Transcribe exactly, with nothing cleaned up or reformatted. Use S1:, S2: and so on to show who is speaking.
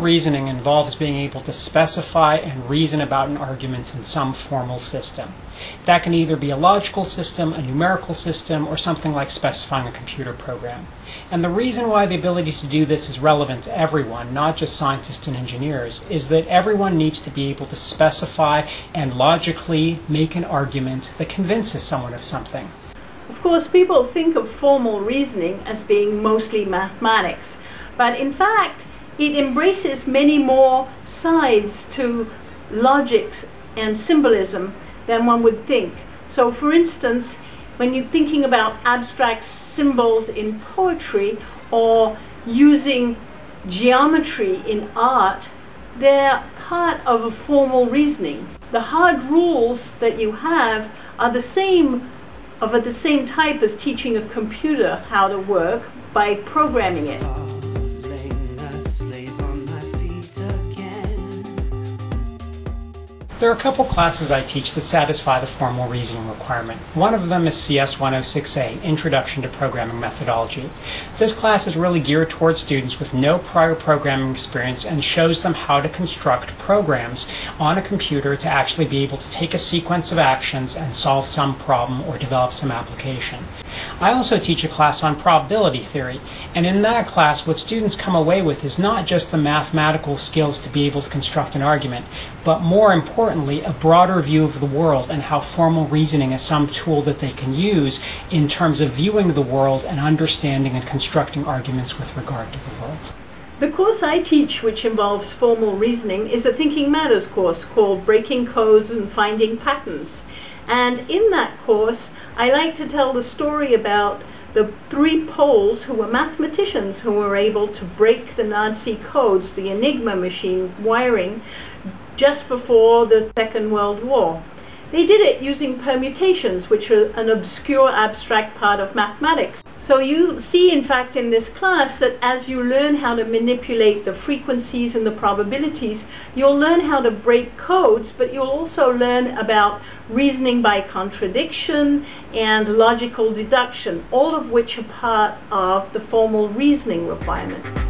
S1: reasoning involves being able to specify and reason about an argument in some formal system. That can either be a logical system, a numerical system, or something like specifying a computer program. And the reason why the ability to do this is relevant to everyone, not just scientists and engineers, is that everyone needs to be able to specify and logically make an argument that convinces someone of something.
S2: Of course, people think of formal reasoning as being mostly mathematics, but in fact, it embraces many more sides to logic and symbolism than one would think. So, for instance, when you're thinking about abstract symbols in poetry or using geometry in art, they're part of a formal reasoning. The hard rules that you have are the same of the same type as teaching a computer how to work by programming it.
S1: There are a couple classes I teach that satisfy the formal reasoning requirement. One of them is C S one oh six A, Introduction to Programming Methodology. This class is really geared towards students with no prior programming experience and shows them how to construct programs on a computer to actually be able to take a sequence of actions and solve some problem or develop some application. I also teach a class on probability theory, and in that class what students come away with is not just the mathematical skills to be able to construct an argument, but more importantly a broader view of the world and how formal reasoning is some tool that they can use in terms of viewing the world and understanding and constructing arguments with regard to the world.
S2: The course I teach, which involves formal reasoning, is a Thinking Matters course called Breaking Codes and Finding Patterns. And in that course, I like to tell the story about the three Poles who were mathematicians who were able to break the Nazi codes, the Enigma machine wiring, just before the Second World War. They did it using permutations, which are an obscure abstract part of mathematics. So you see, in fact, in this class that as you learn how to manipulate the frequencies and the probabilities, you'll learn how to break codes, but you'll also learn about reasoning by contradiction and logical deduction, all of which are part of the formal reasoning requirement.